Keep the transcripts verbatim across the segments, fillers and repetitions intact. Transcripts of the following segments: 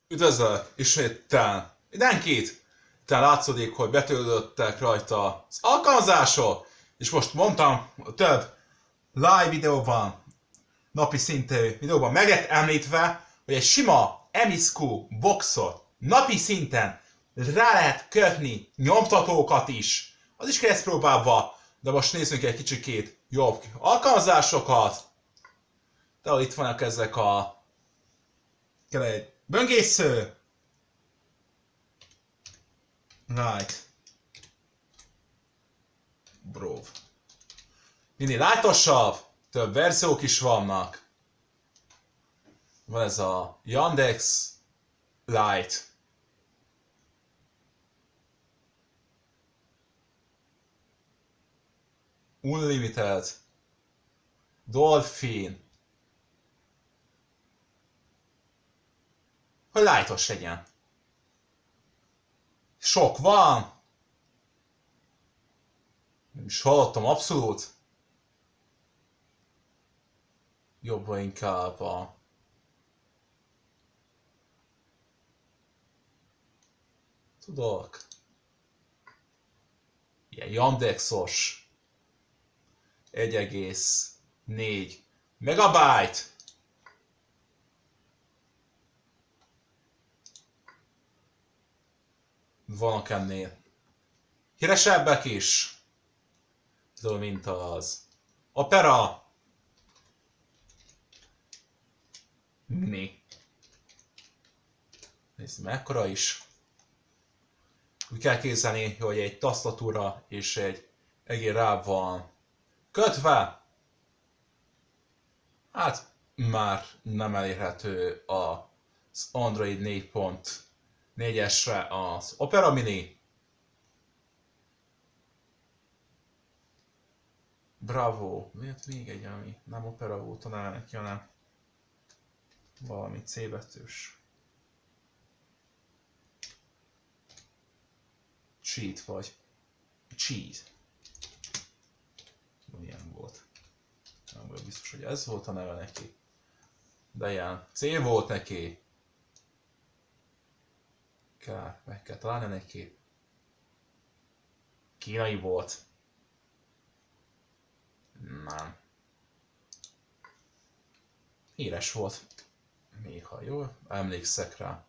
Üdvözlök! Ismétel mindenkit! Te látszódik, hogy betöltöttek rajta az alkalmazások, és most mondtam, több live videóban, napi szintű videóban meg lett említve, hogy egy sima em i es kú boxot napi szinten rá lehet kötni nyomtatókat is. Az is kereszt próbálva, de most nézzünk egy kicsikét jobb alkalmazásokat. De itt vannak ezek a... kell egy böngésző. Right. Bro. Minél lájtosabb, több verziók is vannak. Van ez a Yandex Lite. Unlimited. Dolphin. Hogy lightos legyen. Sok van. Nem is hallottam abszolút. Jobban inkább a... Tudok. Ilyen Yandexos. egy egész négy megabyte. Vannak ennél híresebbek is, mint az Opera Mini. Nézd, mekkora is. Úgy kell képzelni, hogy egy tasztatúra és egy egér rá van kötve. Hát már nem elérhető az Android négy pont négyesre az Opera Mini. Bravo. Miért még egy, ami nem Opera volt, talán neki, hanem valami C betűs. Cheat vagy. Cheat. Milyen volt. Nem vagyok biztos, hogy ez volt a neve neki. De ilyen C volt neki. Kár, meg kell találni neki. Kínai volt. Nem. Híres volt. Még ha jól emlékszek rá.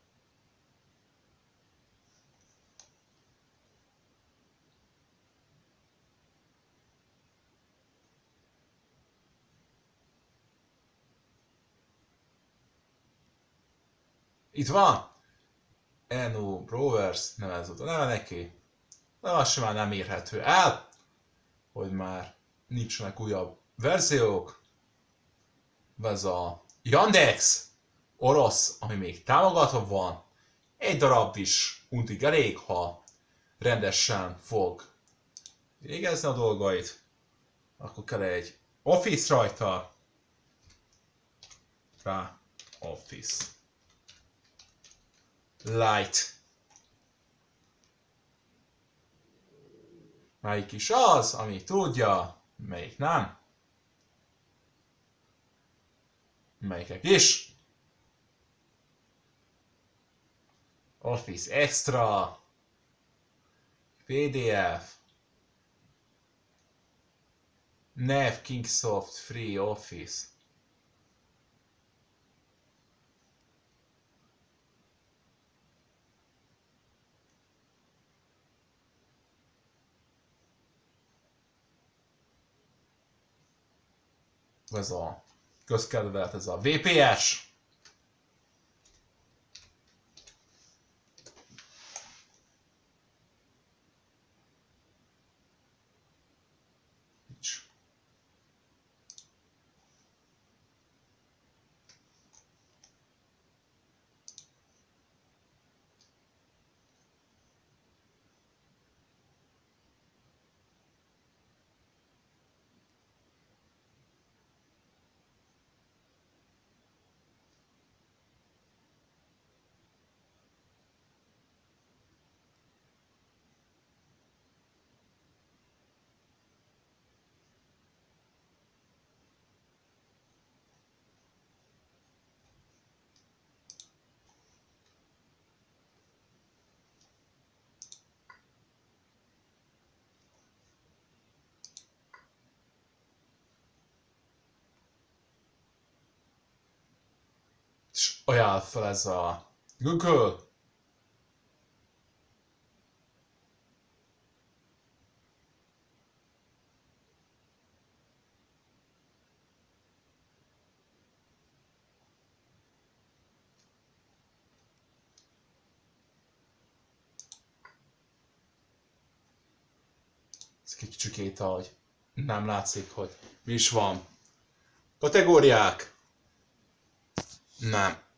Itt van! Enu Browers, nem ez volt a neve neki. De az sem már nem érhető el, hogy már nincsenek újabb verziók. Ez a Yandex orosz, ami még támogatva van. Egy darab is untig elég, ha rendesen fog végezni a dolgait. Akkor kell egy Office rajta. Rá Office. Light. Melyik is az, ami tudja, melyik nem. Melyikek is. Office Extra. pé dé ef. Nev Kingsoft Free Office. Ez a közkedvelt, ez a vé pé es. ajánl fel ez a Google. Ez kicsikét, hogy nem látszik, hogy mi is van. Kategóriák. Nem.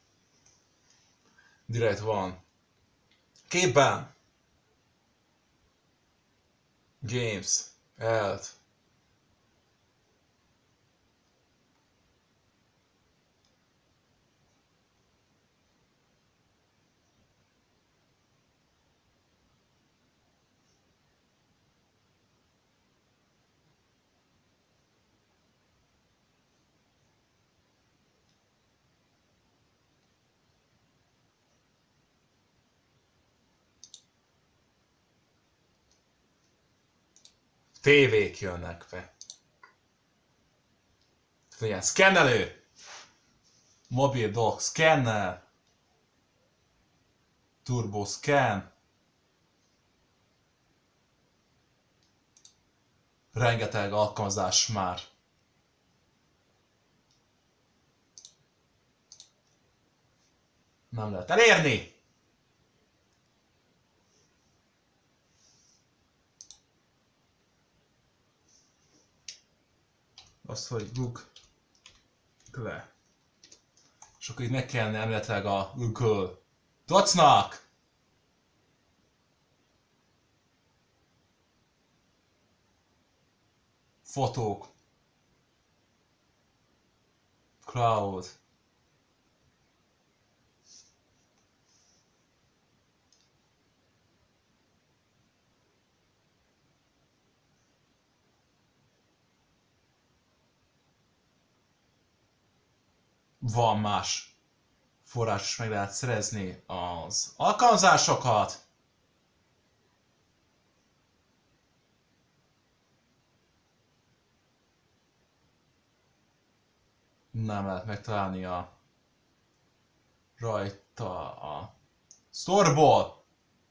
Direkt van. Képben. Games. Health. Tévék jönnek be. Ilyen szkennelő. Mobil dock scanner. Turbo scan. Rengeteg alkalmazás már. Nem lehet elérni. Azt, hogy Google. És akkor itt meg kellene emletileg a Google Docs-nak. Fotók. Cloud. Van más forrás is, meg lehet szerezni az alkalmazásokat. Nem lehet megtalálni a rajta a storeból.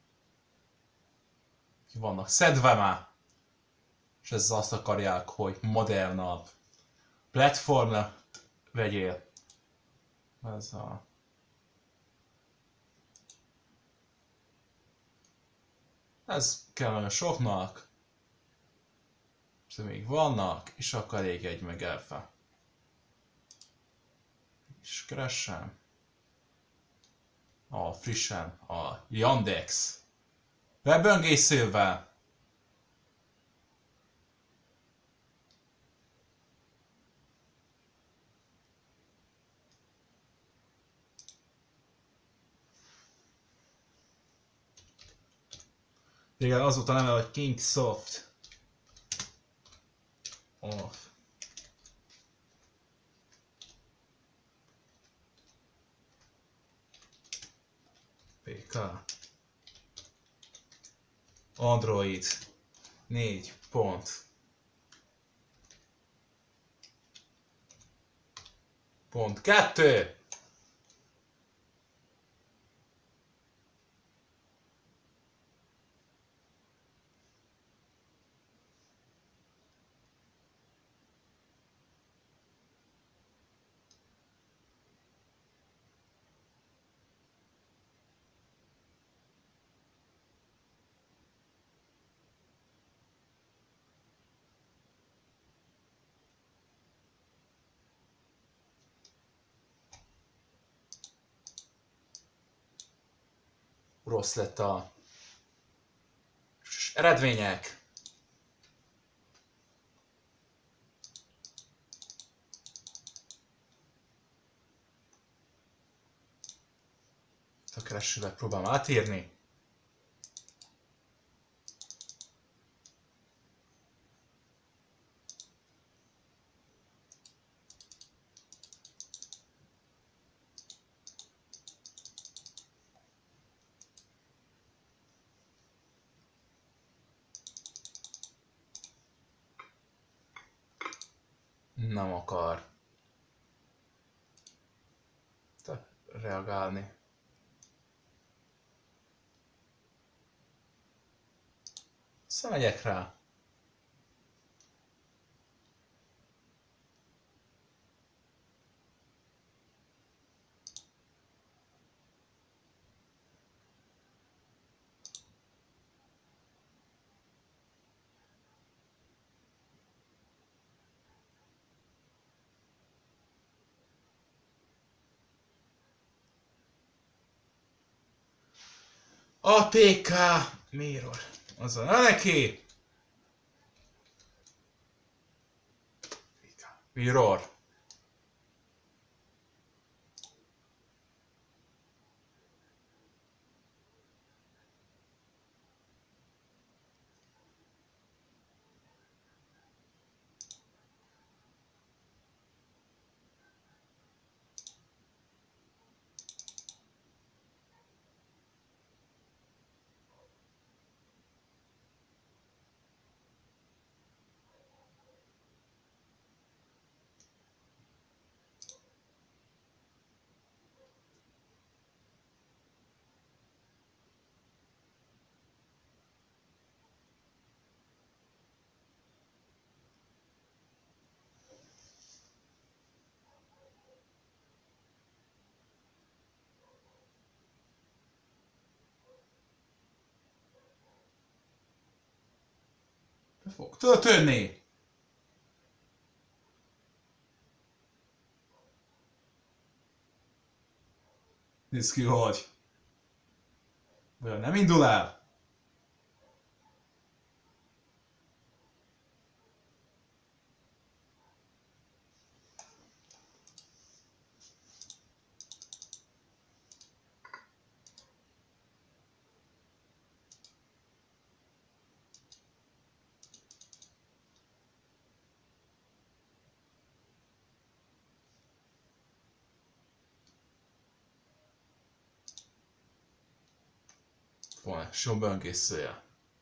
Ki vannak szedve már. És ezzel azt akarják, hogy modernabb platformra vegyél. Ez a... Ez kell nagyon soknak. És még vannak, és akkor elég egy meg elfe. És keressem. A frissen, a Yandex webböngészővel. Igen, az volt a neve, hogy Kingsoft. Off. pé ká. Android négy pont. Pont kettő. Rossz lett a eredmények. A keresővel próbálom átírni. Nem akar. reagálni. Szemegyek rá. A pé ká Mirror. Azon a neki. Mirror. Be fog történni. Nézd ki, hogy. Vajon nem indul el? Van, son böngészője.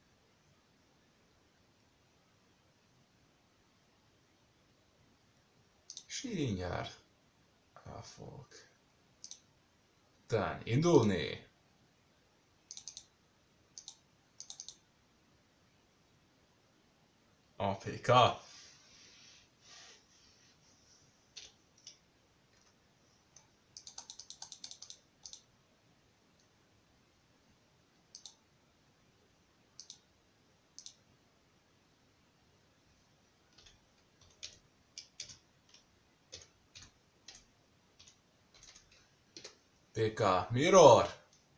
Sírinyár. El fog. Tán, indulni. A pé ká. pé ká Mirror.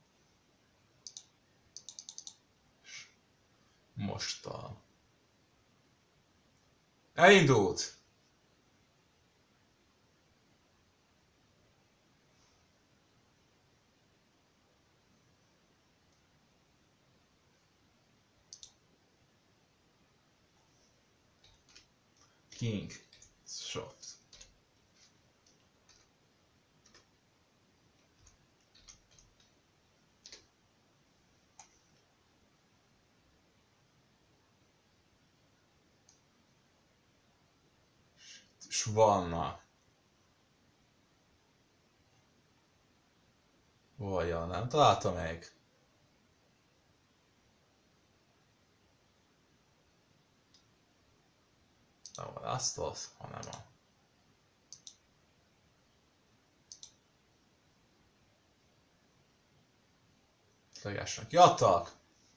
Mostan. Elindult. King. Shot. És vannak. Vajon nem találta meg? Nem a Last of Us, hanem a... Legásnak jattak.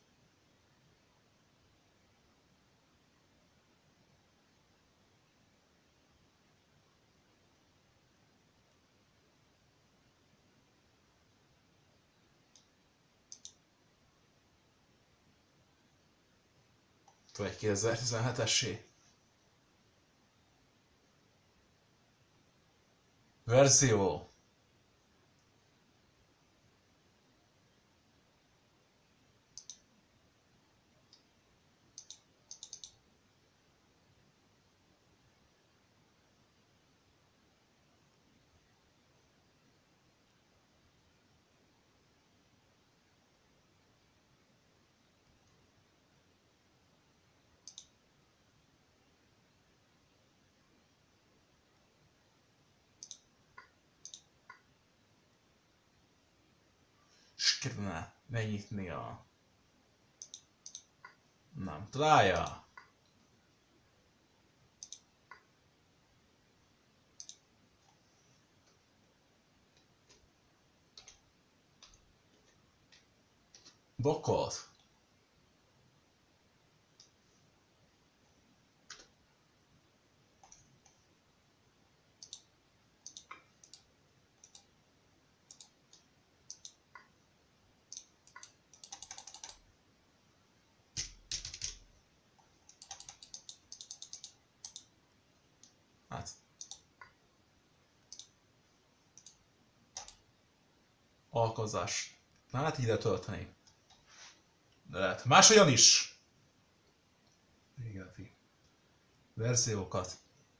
Egy kétezer-tizenhetessé. Verzió. kellene megnyitni a... Nem találja. Bokolt. Hát. Alkalmazás. Nem lehet ide tölteni. De lehet máshogyan is. Régebbi verziókat.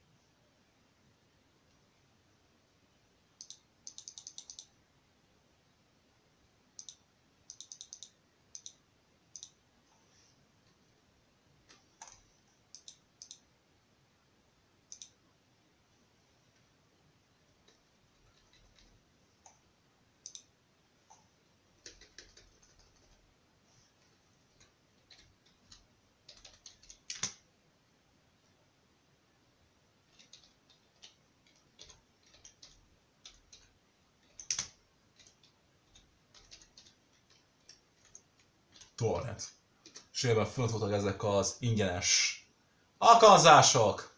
Torrent. És ebben fönt voltak ezek az ingyenes alkalmazások.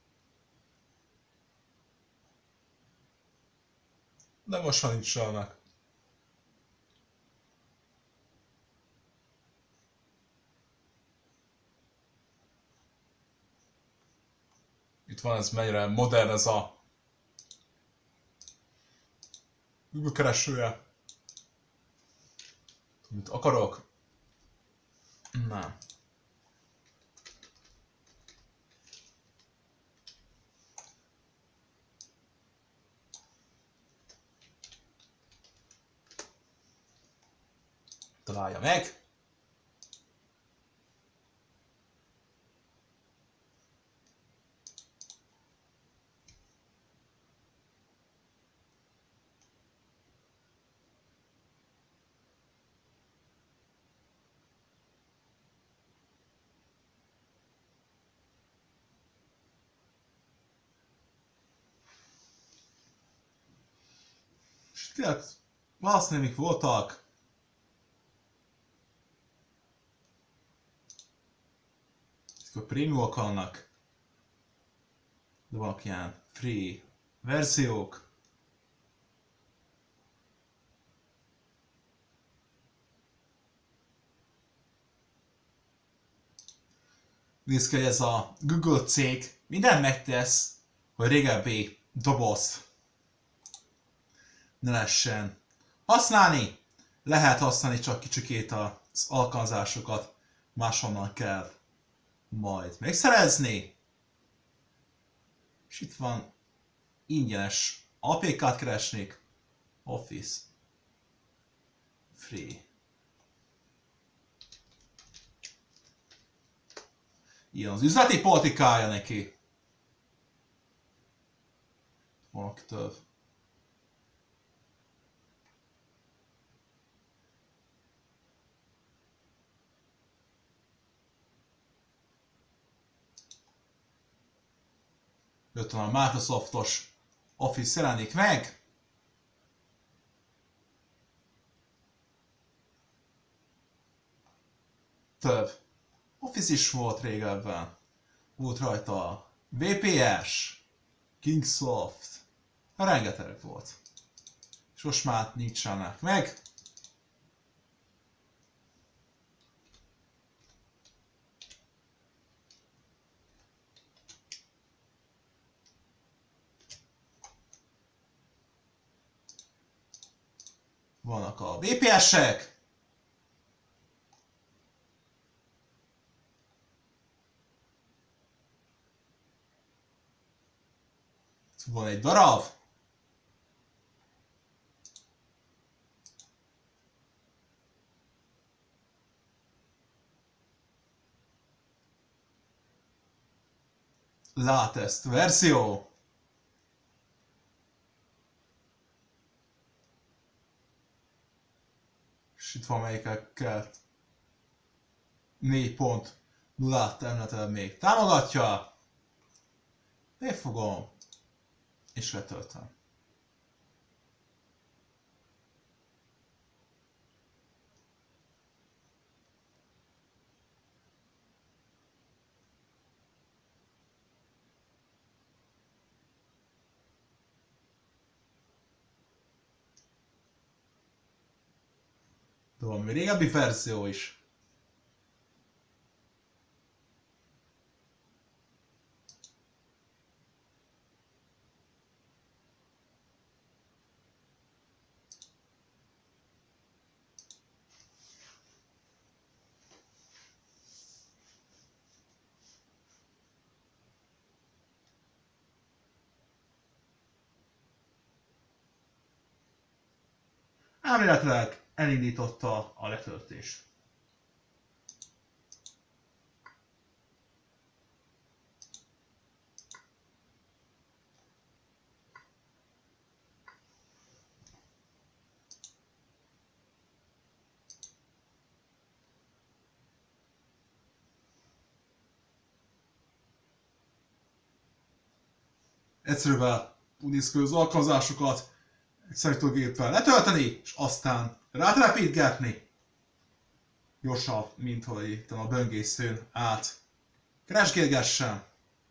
De most már nincs annak. Itt van ez mennyire modern ez a Google keresője. Mit akarok? Nem. Találja meg. És tényleg valószínűleg voltak. A prémiumok vannak, de vannak ilyen free verziók. Nézd ki, hogy ez a Google cég mindent megtesz, hogy régebbi dobozt ne lehessen használni. Lehet használni csak kicsikét az alkalmazásokat, máshonnan kell majd megszerezni. És itt van ingyenes á pé kát keresnék. Office. Free. Ilyen az üzleti politikája neki. Valaki több. Jött a Microsoftos Office jelenik meg. Több Office is volt régebben. Volt rajta a vé pé es, Kingsoft, rengeteg volt. És most már nincsenek meg. Vannak a vé pé es-ek. Van egy darab. Latest verzió. És itt van melyikkel négy pont nullát emletel még. Támogatja! Megfogom. És letöltöm. De van még régebbi verzió is. Elméletileg elindította a letöltést. Egyszerűen úgy néz ki, az alkalmazásokat egy számítógéppel letölteni, és aztán rátelepítgetni. Gyorsabb, mint hogy itt a böngészőn át keresgélgessen.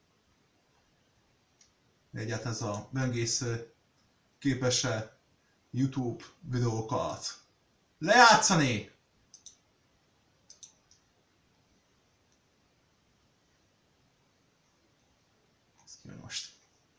Egyet ez a böngésző képes-e YouTube videókat lejátszani. Ez ki most.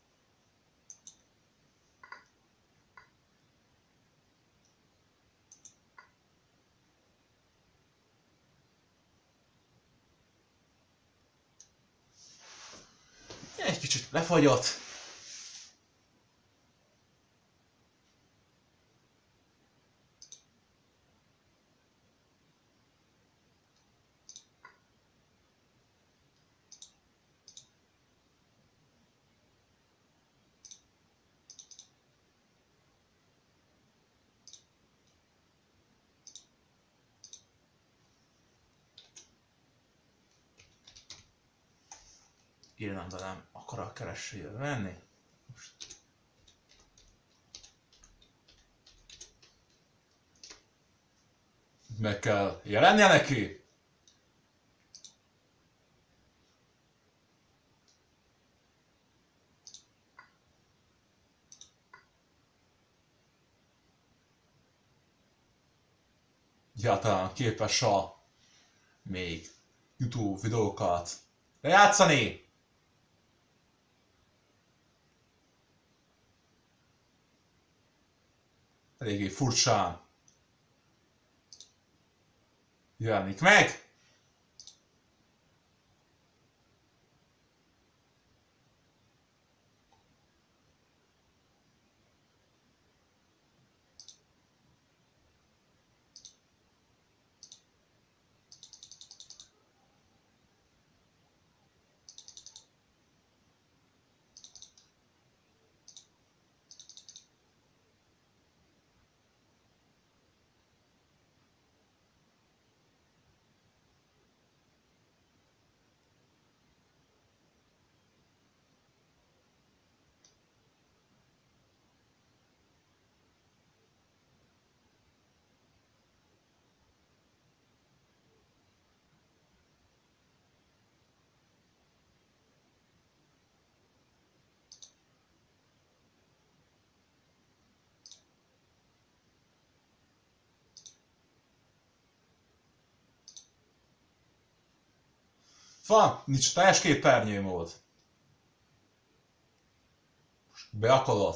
Egy kicsit lefagyott. Irányba nem akar a keresőjébe menni. Most. Meg kell jelennie neki. Egyáltalán képes a még YouTube videókat lejátszani. Eléggé furcsán jelenik meg. Van, nincs teljes képernyőmód. Beakolod.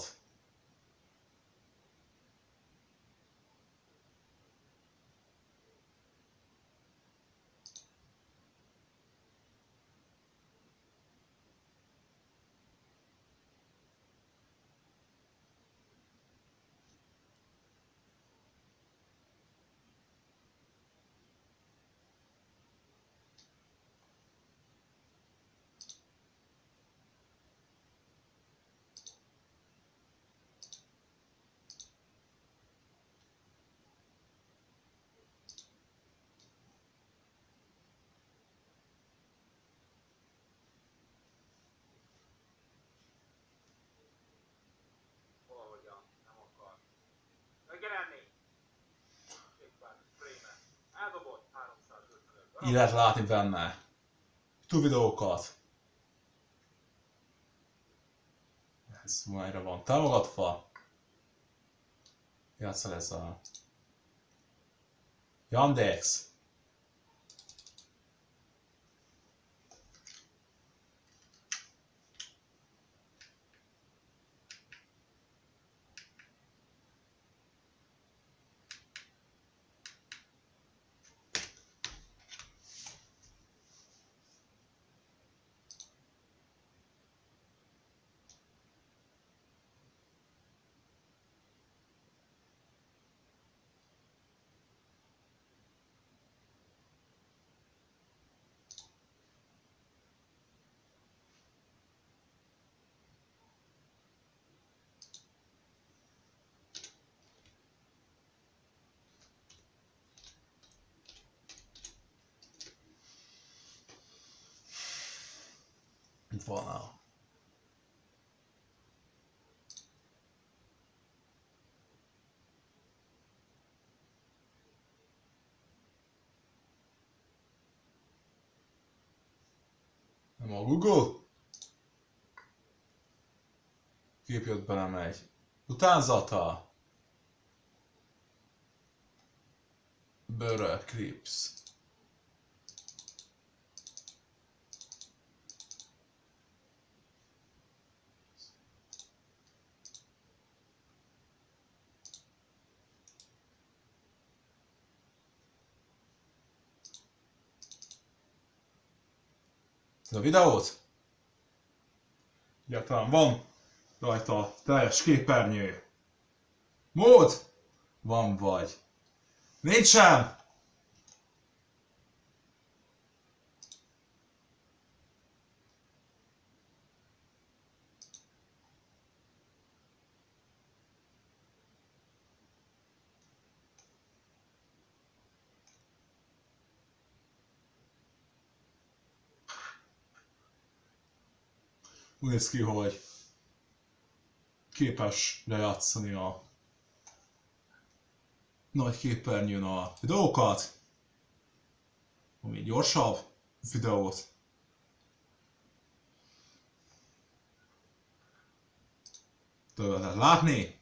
így lehet látni benne túl videókat. Ez májra van támogatva. Játszol ez a Yandex. Itt van a nem a Google. Kép jött belemegy. Utánzata. Bőrö Clips. A videót? Egyáltalán van rajta teljes képernyő. Mód? Van vagy. Nincsen! Úgy néz ki, hogy képes lejátszani a nagy képernyőn a videókat, ami gyorsabb videót. Többet lehet látni.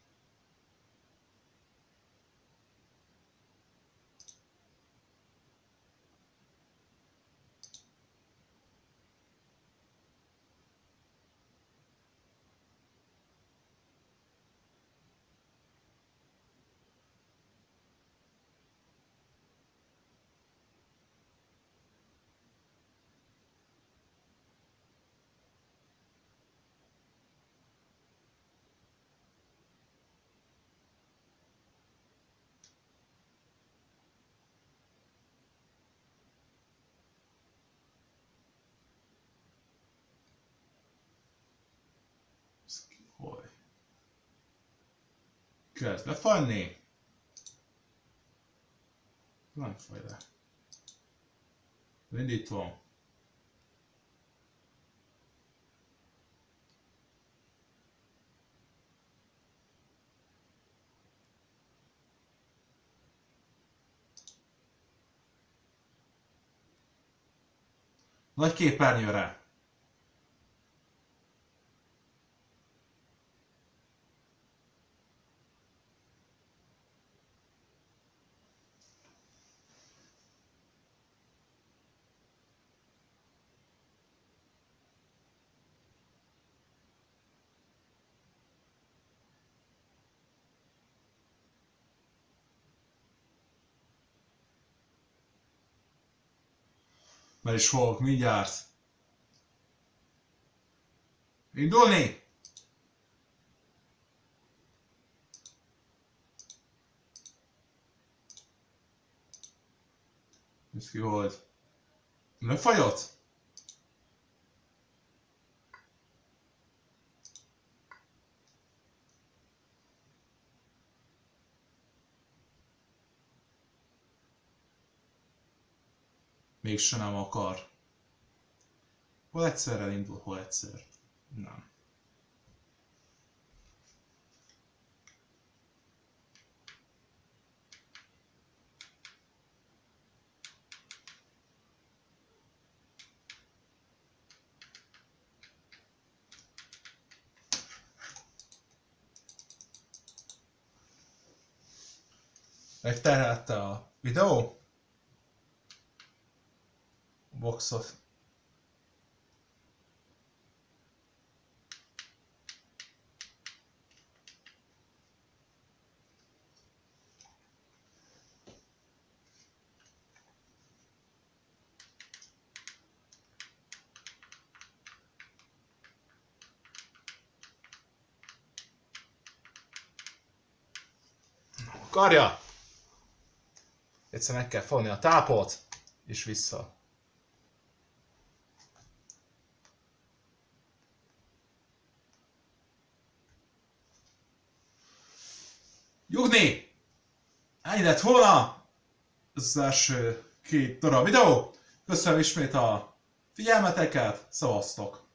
Hogy kezd lefagyni. Nem fagy le. Indítom. Nagy képernyőre. Mert is fogok mindjárt indulni. Nézd ki, hogy lefagyott. Mégse nem akar. Hol egyszer elindul, hol egyszer nem. megterhelte a videó. Boxot. Karja! Egyszer meg kell fogni a tápot, és vissza. Jugni! Ennyi lett volna ez az első két darab videó. Köszönöm ismét a figyelmeteket, szevasztok!